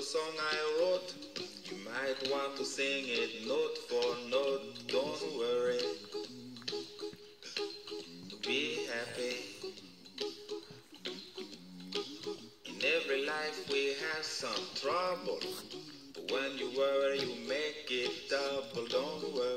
song I wrote. You might want to sing it note for note. Don't worry, be happy. In every life we have some trouble. But when you worry, you make it double. Don't worry.